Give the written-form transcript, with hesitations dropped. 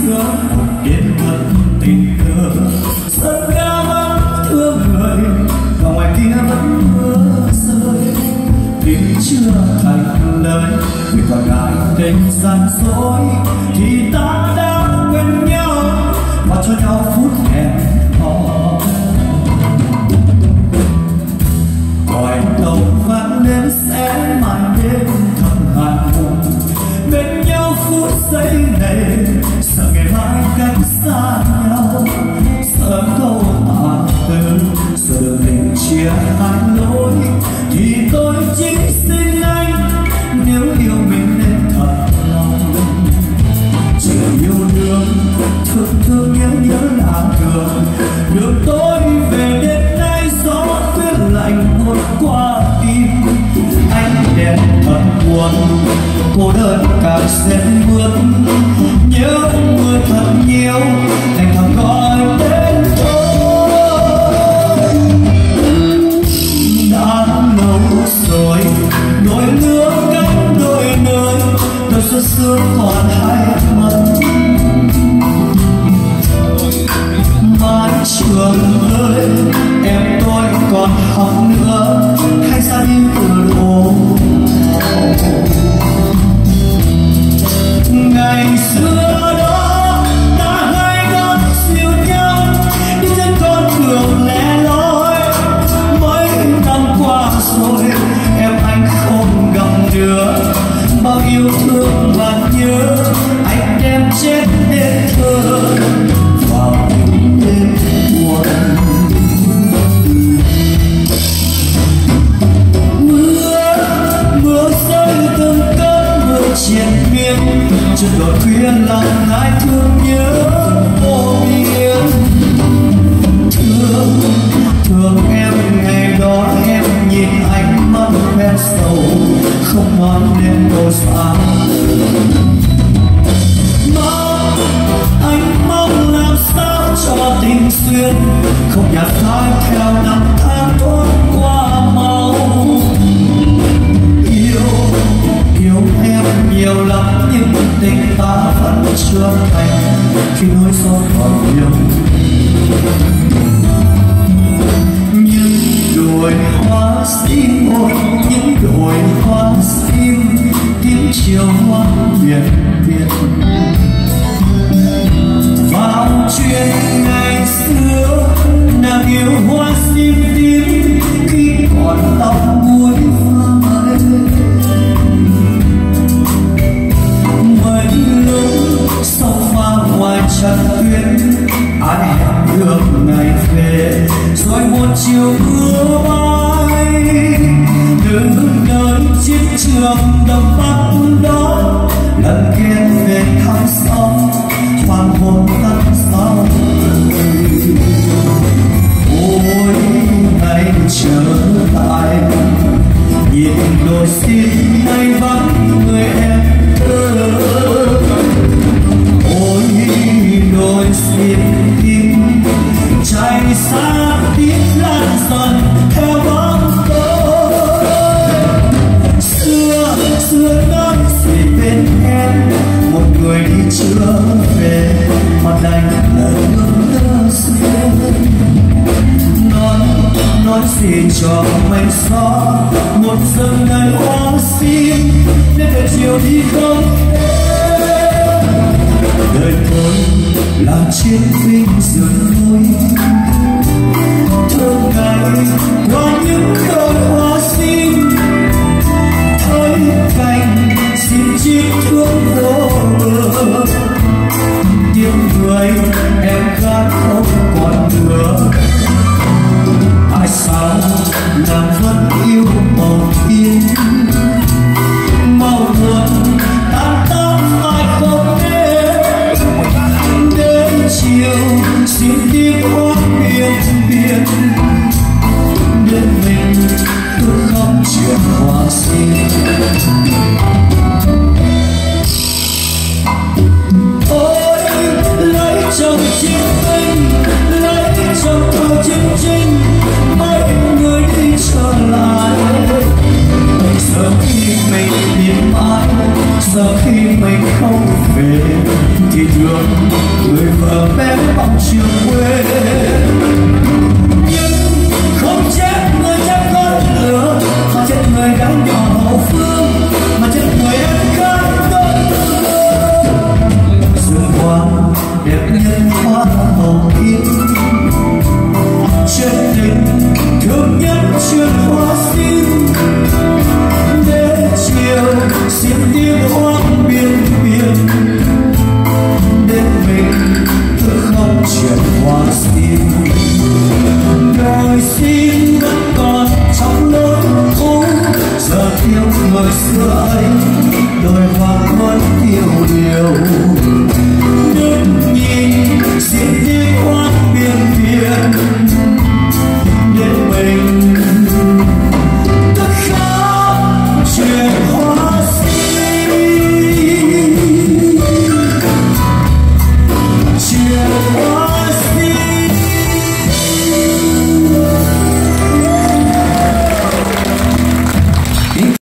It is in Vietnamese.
xưa một đêm thật tình cờ sân ga vắng thương người và ngoài kia vẫn mưa rơi tiếng chưa thành lời vì còn ngại tình gian dối thì ta đã quên nhau và cho nhau phút hẹn hò. Còi tàu vang lên sẽ mãi đêm thầm hàn hùng bên nhau phút giây này, sợ ngày mai cách xa nhau, sợ câu tàn từ, sợ đường tình chia hai lối thì tôi chỉ xin anh nếu yêu mình nên thật lòng. Chưa yêu đương thương thương nhớ nhớ là thường đường tôi về đến nay gió tuyết lạnh buốt qua tim anh đèn thật buồn cô đơn càng xen bước nhớ mưa thật nhiều anh thầm gọi tên tôi đã lâu rồi đôi nước cách đôi nơi đôi xuân xưa còn hay mất mái trường ơi em tôi còn học nữa hay ra đi từ đầu. Ngày xưa đó ta hay đón siêu nhau đi trên con đường lẻ loi mấy năm qua rồi em anh không gặp nữa bao yêu thương và nhớ anh đem chết đến thơ vào những đêm buồn. Mưa rơi từng cơn mưa triền miên trên đồi khuya lòng ai thương nhớ vô biên. Thương em ngày đó em nhìn ánh mắt quen sầu không mòn đến đôi xa. Anh mong làm sao cho tình xuyên không nhạt phai theo năm tháng trôi qua mau. Yêu em nhiều lắm nhưng tình ta vẫn chưa thành khi nỗi gió còn nhiều. Những đồi hoa sim ôi những đồi hoa sim tiếng chiều hoa biển Việt vào chuyện ngày xưa nàng yêu hoa sim tím khi còn tóc muối phai. Mấy lúc sau pha ngoài trần tuyến ai hẹn được ngày về rồi một chiều mưa bay đứng nơi chiến trường đông bắc đó lần kia về thăm xóm hoàng hôn tắt sau. Ôi ngày trở lại nhìn đôi sim nay vắng người em thơ. Ôi đôi sim tim chạy xa tiếng lan dần theo bóng tôi. Xưa nói gì bên em một người đi chưa về mà đành lỡ ngơ xuyên. Nói gì cho mây gió một rừng đầy hoa sim nên để chiều đi không thể. Đời tôi là chiến binh rừng núi thương ngày qua những đôi hoa sim thấy cành xin chít thương vô bờ tiếng người em khát không còn nữa. Tại sao nàng vẫn yêu màu thiên màu buồn tan tác ai không đến chiều xin giờ khi mình không về thì thương người vợ bé bóng trường quê, nhưng không chết người chắc con lửa, mà chết người đang nhỏ hậu phương, mà chết người em khát cơn rừng hoa đẹp nhất hoa hồng kia, chân tình thương nhất chuyện hoa xin, đến chiều xin tiếng hoang biên biên, đến mình tôi không chuyện hoa xin, đời xin vẫn còn trong lối cũ, giờ thiếu người xưa ấy, đôi hoa vẫn yêu điều.